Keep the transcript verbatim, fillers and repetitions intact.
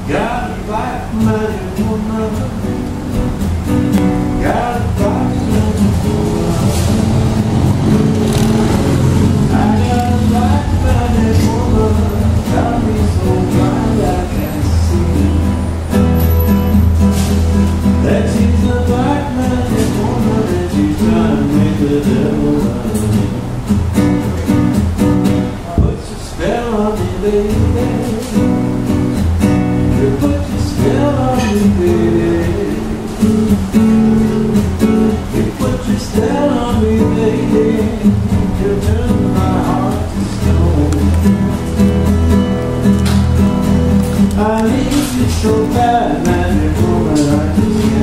Got a black magic woman. Got a black magic woman. I got a black magic woman. Got me so blind I can't see that she's a black magic woman and she's trying to make the devil out of me. Put your spell on me, baby. You put your spell on me, baby. You put your spell on me, baby. You turn my heart to stone. I need you so bad, magic woman. I just